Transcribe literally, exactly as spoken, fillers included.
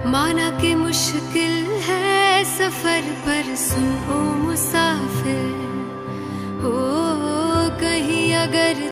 माना कि मुश्किल है सफर पर सुन ओ मुसाफिर, हो कहीं अगर